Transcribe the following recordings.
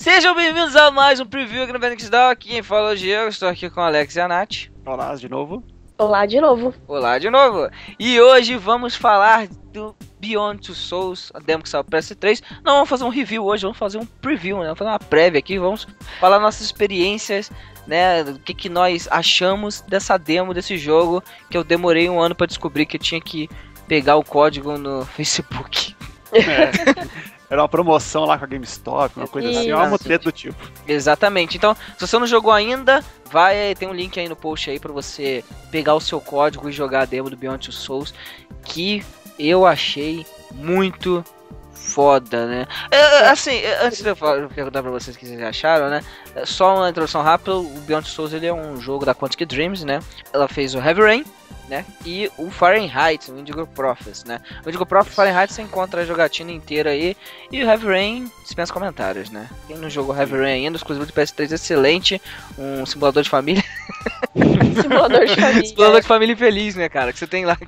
Sejam bem-vindos a mais um preview aqui no Fênix Down. Quem fala hoje eu estou aqui com o Alex e a Nath. Olá de novo. Olá de novo. Olá de novo. E hoje vamos falar do Beyond Two Souls, a demo que saiu para PS3. Não vamos fazer um review hoje, vamos fazer um preview, né? Vamos fazer uma prévia aqui, vamos falar nossas experiências, né? Do que nós achamos dessa demo, desse jogo, que eu demorei um ano para descobrir que eu tinha que pegar o código no Facebook. Era uma promoção lá com a GameStop, uma coisa assim, uma mutreta do tipo. Exatamente. Então, se você não jogou ainda, tem um link aí no post aí pra você pegar o seu código e jogar a demo do Beyond Two Souls, que eu achei muito foda, né? Assim, antes de eu perguntar pra vocês o que vocês acharam, né? Só uma introdução rápida, o Beyond Two Souls ele é um jogo da Quantic Dreams, né? Ela fez o Heavy Rain, né? E o Fahrenheit, o Indigo Prophecy, né? O Indigo Prophecy e Fahrenheit você encontra a jogatina inteira aí. E o Heavy Rain dispensa comentários, né? Quem não jogou Heavy Rain ainda, exclusivo de PS3 excelente. Um simulador de família. Simulador de família. Simulador de família feliz, né, cara? Que você tem lá.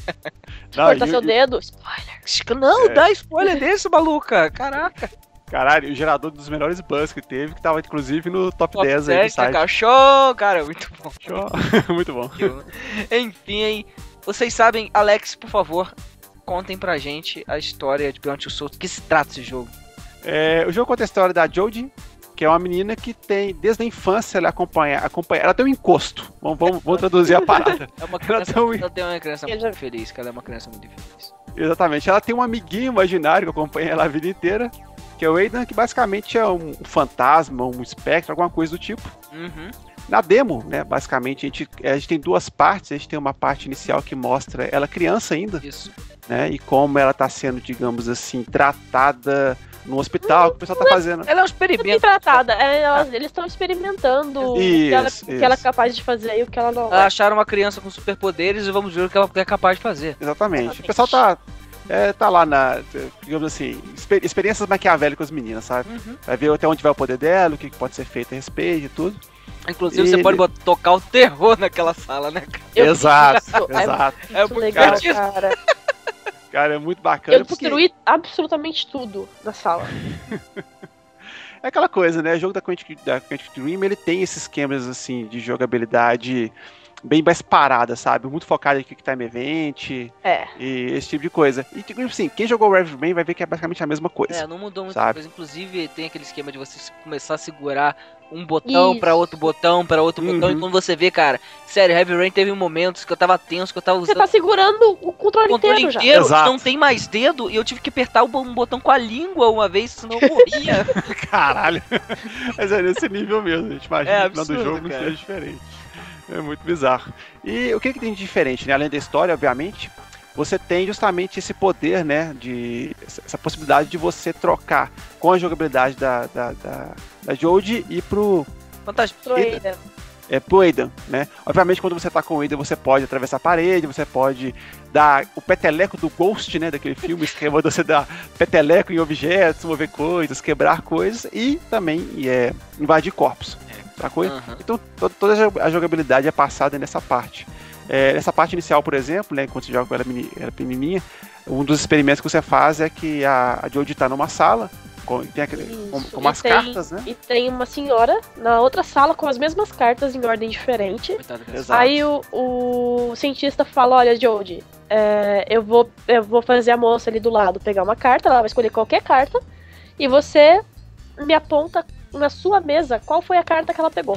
Cortar seu dedo. Spoiler. Não, dá spoiler desse, maluca. Caraca. Caralho, o gerador dos melhores bugs que teve, que tava inclusive no top 10 aí do site. Cara, show, cara, muito bom. Show. Muito bom. Enfim, aí, vocês sabem, Alex, por favor, contem pra gente a história de Beyond Two Souls. Do que se trata esse jogo? O jogo conta a história da Jodie, que é uma menina que tem, desde a infância, ela acompanha, ela tem um encosto. Vamos traduzir a parada. Ela tem uma criança muito feliz, que ela é uma criança muito feliz. Exatamente, ela tem um amiguinho imaginário que acompanha ela a vida inteira, que é o Aidan, que basicamente é um fantasma, um espectro, alguma coisa do tipo. Uhum. Na demo, né, basicamente, a gente tem duas partes. A gente tem uma parte inicial que mostra ela criança ainda. Isso. Né, e como ela tá sendo, digamos assim, tratada no hospital, que o pessoal tá fazendo. Ela é um experimento. Tratada. Eles estão experimentando o que ela é capaz de fazer e o que ela não é. Acharam uma criança com superpoderes e vamos ver o que ela é capaz de fazer. Exatamente. O pessoal tá lá na, digamos assim, experiências maquiavélicas meninas, sabe? Uhum. Vai ver até onde vai o poder dela, o que pode ser feito a respeito e tudo. Inclusive, você pode tocar o terror naquela sala, né, cara? Exato. É muito legal, cara. Cara, é muito bacana. Eu destruí absolutamente tudo na sala. É aquela coisa, né? O jogo da Quantic Dream, ele tem esses esquemas, assim, de jogabilidade bem mais parada, sabe? Muito focado em Quick Time Event e esse tipo de coisa. E, tipo assim, quem jogou o Heavy Rain vai ver que é basicamente a mesma coisa. Não mudou muita coisa. Inclusive, tem aquele esquema de você começar a segurar um botão pra outro botão, botão. E quando você vê, cara, sério, Heavy Rain teve momentos que eu tava tenso, que eu tava usando... Você tá segurando o controle inteiro já. Exato. Não tem mais dedo, e eu tive que apertar um botão com a língua uma vez, senão eu morria. Caralho. Mas é nesse nível mesmo, a gente imagina que no final do jogo não seja diferente. É muito bizarro. E o que tem de diferente, né? Além da história, obviamente, você tem justamente esse poder, né? Essa possibilidade de você trocar com a jogabilidade da Jodie e pro Aidan. Pro Aidan, né? Obviamente, quando você tá com o Aidan, você pode atravessar a parede, você pode dar o peteleco do Ghost, né? Daquele filme, esquema de você dar peteleco em objetos, mover coisas, quebrar coisas e também invadir corpos. Então toda a jogabilidade é passada nessa parte. Nessa parte inicial, por exemplo, né, quando você joga com ela pequenininha, um dos experimentos que você faz é que a Jodie tá numa sala com umas cartas, né? E tem uma senhora na outra sala com as mesmas cartas em ordem diferente. Aí o cientista fala, olha, Jodie, eu vou fazer a moça ali do lado pegar uma carta, ela vai escolher qualquer carta, e você me aponta na sua mesa qual foi a carta que ela pegou.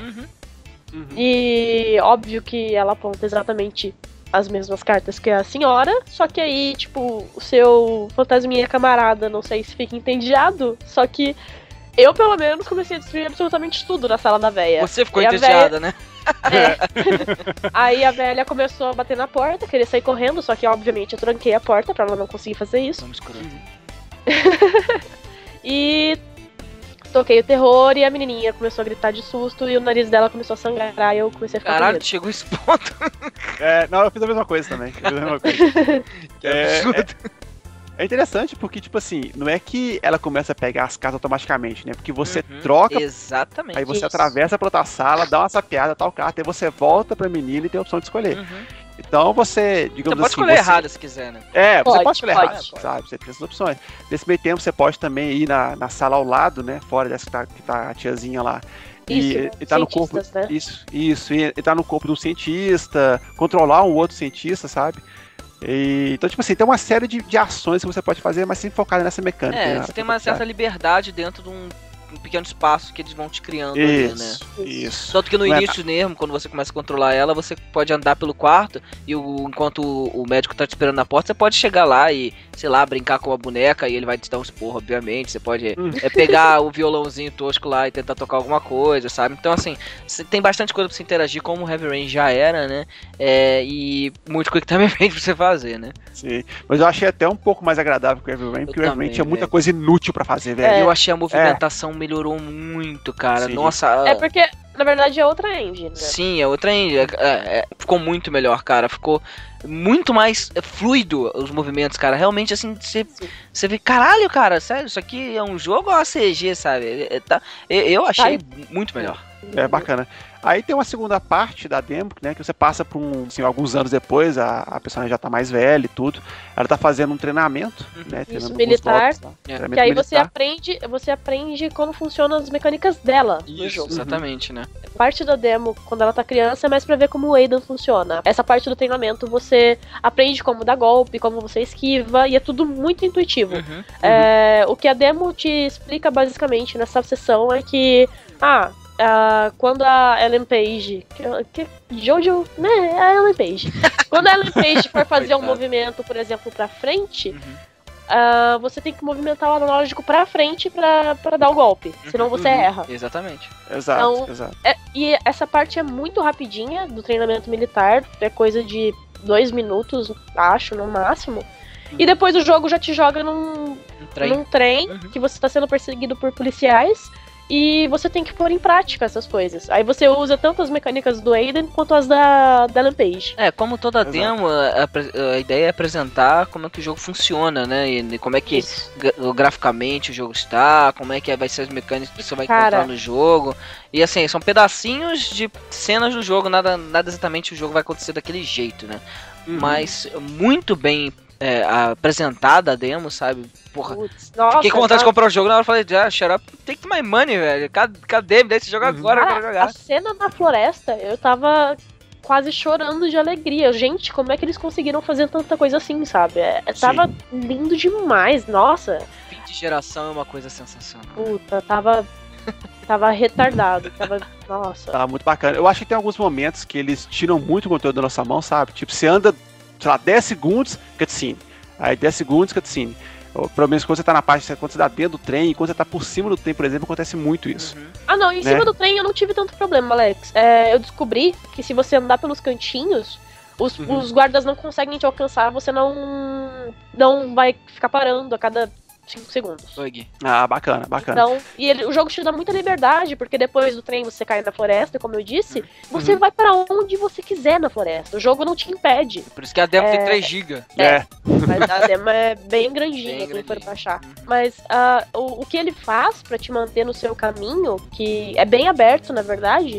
E óbvio que ela aponta exatamente as mesmas cartas que a senhora, só que aí, tipo, o seu fantasminha camarada, não sei se fica entediado, só que eu, pelo menos, comecei a destruir absolutamente tudo na sala da véia. Você ficou entediada, né? Aí a velha começou a bater na porta, queria sair correndo, só que, obviamente, eu tranquei a porta pra ela não conseguir fazer isso. Vamos E toquei o terror e a menininha começou a gritar de susto e o nariz dela começou a sangrar e eu comecei a ficar Caralho, chegou esse ponto. Não, eu fiz a mesma coisa também. Que absurdo. É interessante porque, tipo assim, não é que ela começa a pegar as cartas automaticamente, né? Porque você troca, exatamente. Aí você atravessa pra outra sala, dá uma sapeada, tal carta, aí você volta pra menina e tem a opção de escolher. Então você, digamos pode assim... escolher errado se quiser, né? Você pode escolher errado, sabe? Você tem essas opções. Nesse meio tempo, você pode também ir na sala ao lado, né? Fora dessa que tá a tiazinha lá. E tá no corpo... Né? Isso. E tá no corpo de um cientista, controlar um outro cientista, sabe? Então, tipo assim, tem uma série de ações que você pode fazer, mas sempre focada nessa mecânica. Né? Você tem uma certa liberdade dentro de um pequeno espaço que eles vão te criando ali, né? Isso. Tanto que no início mesmo, quando você começa a controlar ela, você pode andar pelo quarto e enquanto o médico tá te esperando na porta, você pode chegar lá e, sei lá, brincar com a boneca e ele vai te dar um esporro, obviamente. Você pode pegar o violãozinho tosco lá e tentar tocar alguma coisa, sabe? Então, assim, você tem bastante coisa pra você interagir, como o Heavy Rain já era, né? E muito coisa que também vem pra você fazer, né? Sim, mas eu achei até um pouco mais agradável que o Heavy Rain, porque o Heavy Rain tinha muita coisa inútil pra fazer, velho. Eu achei a movimentação melhorou muito, cara. Sim. Nossa. É porque, na verdade, é outra engine, né? Sim, é outra engine. Ficou muito melhor, cara. Ficou muito mais fluido os movimentos, cara. Realmente, assim, você vê, caralho, cara, sério, isso aqui é um jogo ou uma CG, sabe? Eu achei muito melhor. É bacana. Aí tem uma segunda parte da demo, né, que você passa por alguns anos depois, a personagem já tá mais velha e tudo. Ela tá fazendo um treinamento, né? Isso, militar. Que aí você aprende como funcionam as mecânicas dela no jogo. Exatamente, né? Parte da demo, quando ela tá criança, é mais pra ver como o Aiden funciona. Essa parte do treinamento, você aprende como dar golpe, como você esquiva, e é tudo muito intuitivo. O que a demo te explica, basicamente, nessa sessão é que... quando a Ellen Page, Jojo, né, a Ellen Page. Quando a Ellen Page for fazer um movimento, por exemplo, pra frente, você tem que movimentar o analógico pra frente pra dar o golpe, senão você erra. Exatamente. Exato. E essa parte é muito rapidinha do treinamento militar, é coisa de 2 minutos, acho, no máximo. E depois o jogo já te joga num trem que você tá sendo perseguido por policiais. E você tem que pôr em prática essas coisas. Aí você usa tanto as mecânicas do Aiden quanto as da Ellen Page. Como toda demo, a ideia é apresentar como é que o jogo funciona, né? E como é que graficamente o jogo está, como é que vai ser as mecânicas que você vai encontrar no jogo. E assim, são pedacinhos de cenas do jogo, nada exatamente o jogo vai acontecer daquele jeito, né? Mas muito bem apresentada a demo, sabe? Porra, fiquei com vontade de comprar o jogo, na hora eu falei, shut up, take my money, velho. Cadê? Me deixa jogar agora, eu quero jogar. A cena na floresta, eu tava quase chorando de alegria. Gente, como é que eles conseguiram fazer tanta coisa assim, sabe? Tava lindo demais, nossa. Fim de geração é uma coisa sensacional. Puta, tava retardado, nossa. Tava muito bacana. Eu acho que tem alguns momentos que eles tiram muito o conteúdo da nossa mão, sabe? Tipo, você anda, sei lá, 10 segundos, cutscene. Aí 10 segundos, cutscene. Pelo menos quando você tá na parte, quando você tá dentro do trem, quando você tá por cima do trem, por exemplo, acontece muito isso. Não, em cima do trem eu não tive tanto problema, Alex. Eu descobri que se você andar pelos cantinhos, os guardas não conseguem te alcançar, você não vai ficar parando a cada 5 segundos. Bacana. Então, o jogo te dá muita liberdade, porque depois do trem você cai na floresta, como eu disse, você vai para onde você quiser na floresta. O jogo não te impede. Por isso que a demo tem 3 GB. Mas a demo é bem grandinha, quem for baixar. Mas o que ele faz pra te manter no seu caminho, que é bem aberto, na verdade,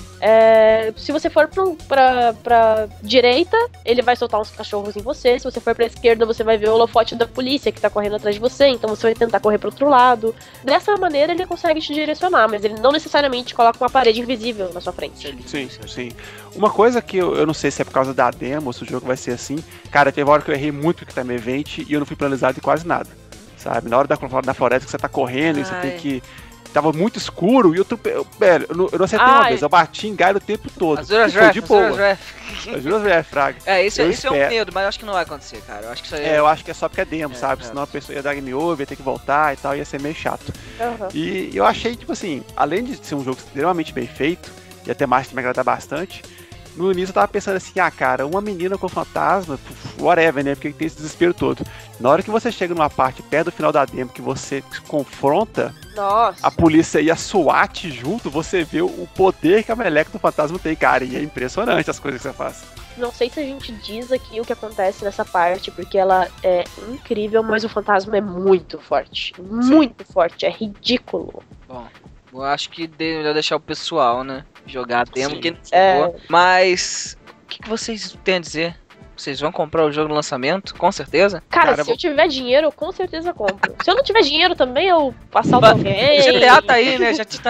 se você for pra direita, ele vai soltar uns cachorros em você. Se você for pra esquerda, você vai ver o holofote da polícia que tá correndo atrás de você. Então você vai tentar correr pro outro lado. Dessa maneira ele consegue te direcionar, mas ele não necessariamente coloca uma parede invisível na sua frente. Sim. Uma coisa que eu não sei se é por causa da demo ou se o jogo vai ser assim. Cara, teve uma hora que eu errei muito com o Time Event e eu não fui penalizado em quase nada. Sabe? Na hora da floresta que você tá correndo e você tem que... Tava muito escuro e eu não acertei uma vez, eu bati em galho o tempo todo. De boa. Fraga. Isso é um medo, mas eu acho que não vai acontecer, cara. Eu acho que isso aí eu acho que é só porque é demo, sabe? Senão a pessoa ia dar game over, ia ter que voltar e tal, ia ser meio chato. E eu achei, tipo assim, além de ser um jogo extremamente bem feito, e a temática me agrada bastante, no início eu tava pensando assim, cara, uma menina com fantasma, whatever, né? Porque tem esse desespero todo. Na hora que você chega numa parte perto do final da demo, que você se confronta a polícia e a SWAT junto, você vê o poder que a meleca do fantasma tem, cara, e é impressionante as coisas que você faz. Não sei se a gente diz aqui o que acontece nessa parte, porque ela é incrível, mas o fantasma é muito forte. Muito forte, é ridículo. Bom, eu acho que melhor deixar o pessoal, né? Jogar a demo que não chegou. Mas que vocês têm a dizer? Vocês vão comprar o jogo no lançamento? Com certeza? Cara, se eu tiver dinheiro, eu com certeza compro. Se eu não tiver dinheiro também, eu assalto alguém. O GTA tá aí, né? Já tá...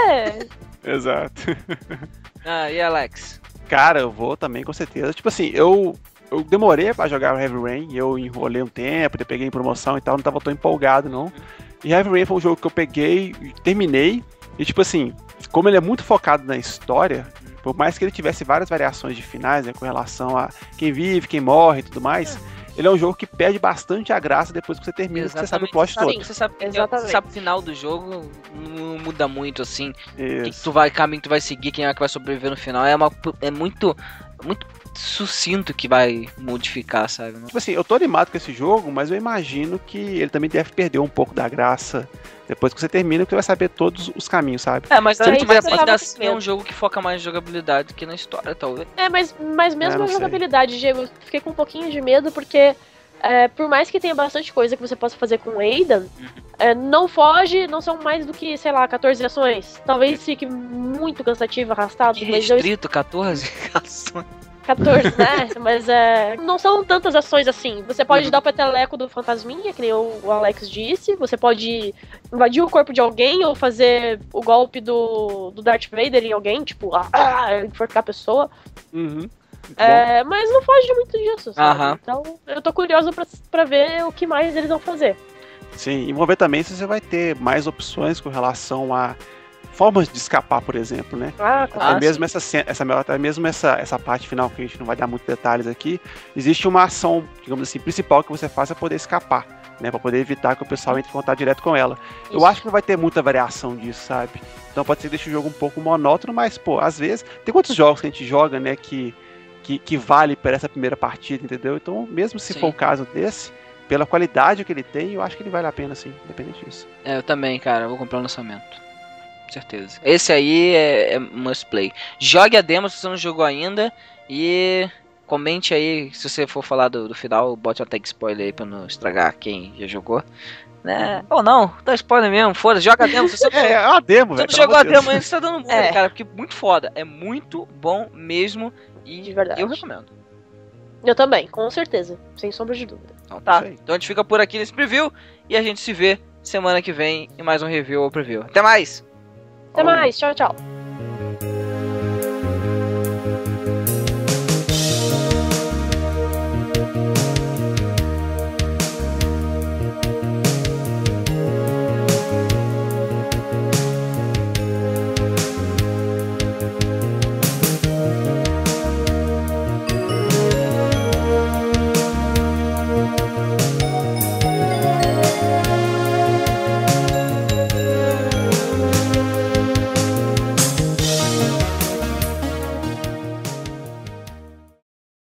Exato. E Alex? Cara, eu vou também, com certeza. Tipo assim, eu demorei pra jogar o Heavy Rain, eu enrolei um tempo, eu peguei em promoção e tal, não tava tão empolgado, não. E Heavy Rain foi um jogo que eu peguei, terminei, e tipo assim, como ele é muito focado na história, por mais que ele tivesse várias variações de finais, né, com relação a quem vive, quem morre e tudo mais, ele é um jogo que perde bastante a graça depois que você termina, porque você sabe o plot todo. Você sabe o final do jogo, não muda muito, assim, Isso. caminho que tu vai seguir, quem é que vai sobreviver no final, é muito sucinto que vai modificar, sabe? Tipo assim, eu tô animado com esse jogo, mas eu imagino que ele também deve perder um pouco da graça depois que você termina, porque você vai saber todos os caminhos, sabe? Mas ainda assim é um jogo que foca mais na jogabilidade que na história, talvez. Mas mesmo na jogabilidade, Diego, eu fiquei com um pouquinho de medo, porque por mais que tenha bastante coisa que você possa fazer com o Aidan, não são mais do que, sei lá, 14 ações. Talvez fique muito cansativo, arrastado. Restrito, 14 ações. 14, né? Mas não são tantas ações assim. Você pode dar o peteleco do fantasminha, que nem o Alex disse. Você pode invadir o corpo de alguém ou fazer o golpe do Darth Vader em alguém, tipo, enforcar a pessoa. Mas não foge muito disso, sabe? Então eu tô curioso pra ver o que mais eles vão fazer. Sim, e vamos ver também se você vai ter mais opções com relação a formas de escapar, por exemplo, né? Até mesmo essa parte final, que a gente não vai dar muitos detalhes aqui, existe uma ação, digamos assim, principal que você faz para poder escapar, né? Para poder evitar que o pessoal entre em contato direto com ela. Isso. Eu acho que não vai ter muita variação disso, sabe? Então pode ser que deixe o jogo um pouco monótono, mas, pô, às vezes, tem quantos jogos que a gente joga, né, que vale para essa primeira partida, entendeu? Então, mesmo se for o caso desse, pela qualidade que ele tem, eu acho que ele vale a pena, sim, independente disso. Eu também, cara, eu vou comprar o lançamento. Certeza. Esse aí é must play. Jogue a demo se você não jogou ainda. E comente aí, se você for falar do final, bote uma tag spoiler aí pra não estragar quem já jogou. Né? Ou não, tá spoiler mesmo, foda-se, joga a demo. Se você é uma demo, velho. Se você não jogou a demo ainda, você tá dando mole, cara, porque muito foda. É muito bom mesmo. E de verdade. Eu recomendo. Eu também, com certeza. Sem sombra de dúvida. Então tá. Então a gente fica por aqui nesse preview. E a gente se vê semana que vem em mais um review ou preview. Até mais! Até mais, tchau, tchau.